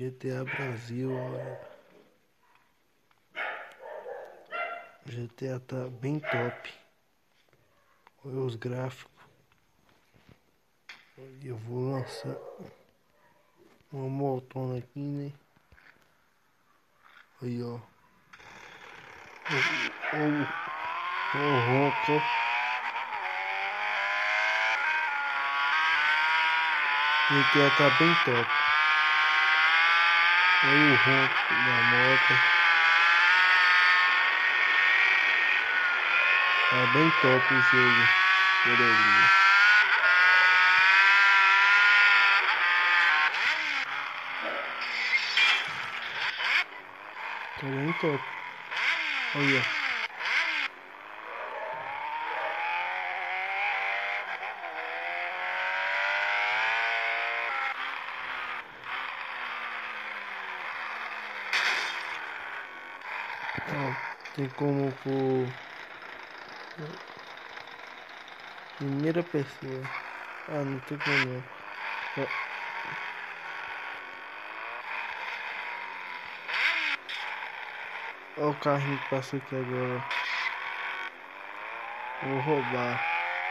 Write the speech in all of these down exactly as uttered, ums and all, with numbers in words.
G T A Brasil, olha. G T A tá bem top. Olha os gráficos. E eu vou lançar uma motona aqui, né? Aí, ó. O, o, o ronco. G T A tá bem top. Olha o ronco da moto. Tá bem top o jogo. Beleza. Tá bem top. Olha. Ó, tem como por primeira pessoa. Ah, não tem como não. Ó. Olha o carrinho que passou aqui agora. Vou roubar.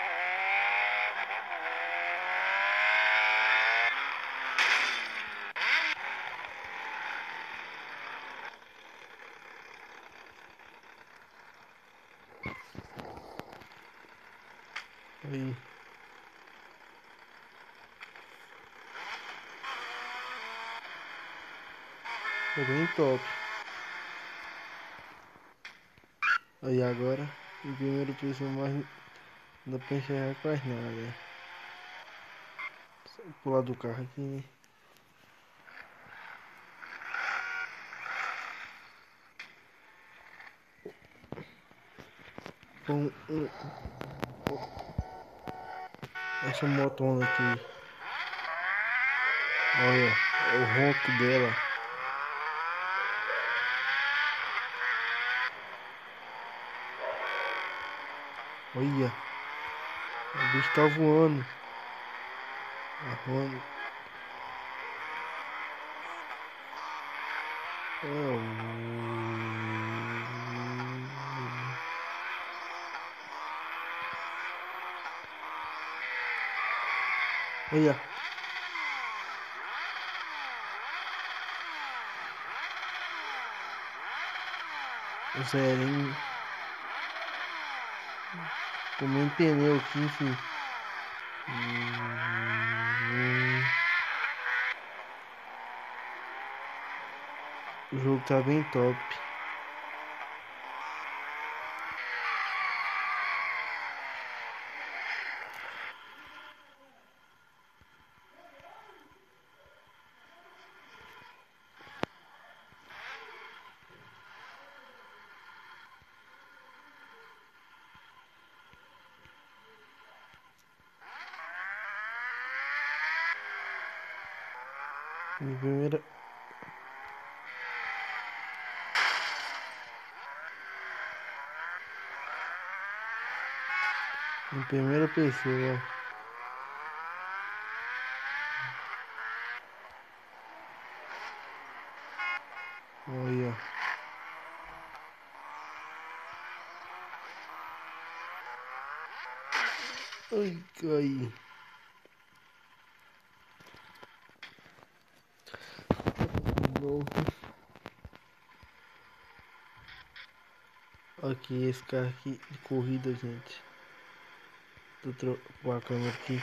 Aí. Tá bem top. Aí agora, o primeiro pessoa mais não dá pra enxergar quase nada. Só pular do carro aqui, né? Com um, essa motona aqui. Olha, o ronco dela. Olha, o bicho tá voando. Tá voando. Olha. O zerinho. Comendo pneu aqui, enfim. Hum, o jogo tá bem top. Minha primeira. Em primeira pessoa. Olha. Ai, caí. Aqui, esse carro aqui de corrida, gente. Tô trocando a câmera aqui.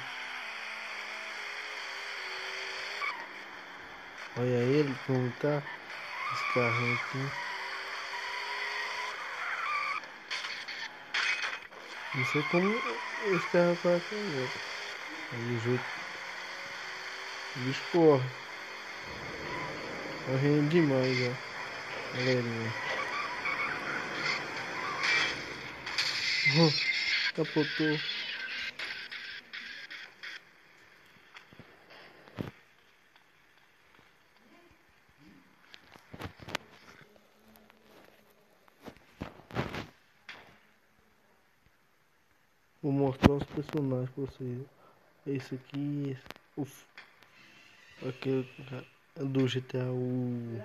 Olha ele como tá. Esse carro aqui. Não sei como esse carro tá aqui agora. Aí o jeito. O bicho corre. Correndo demais, ó. Galerinha. Oh, capotou. Vou mostrar os personagens pra vocês. Esse aqui, esse, uf, aquele, do G T A. O...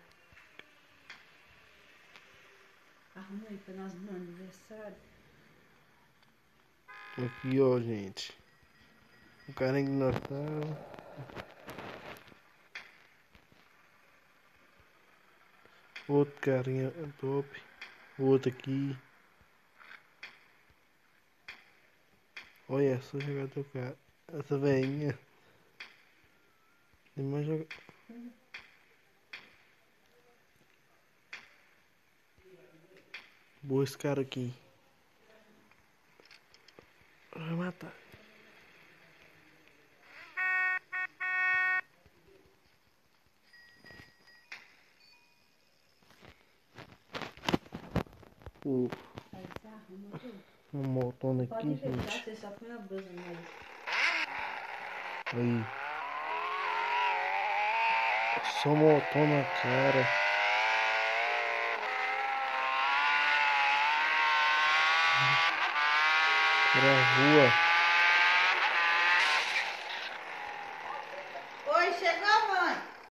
Arrumei pra nós no aniversário. Aqui, ó, gente. O carinha que nós tá. Outro carinha top. O outro aqui. Olha essa jogador, cara. Essa velhinha. Tem mais joga... Boa esse cara aqui. Vai matar. O... Aí você arruma tudo. Uma motona aqui, Pode ver, tá? gente. Você só põe a blusa nele. Aí. Só motona, cara. Pra rua. Oi, chegou, mãe?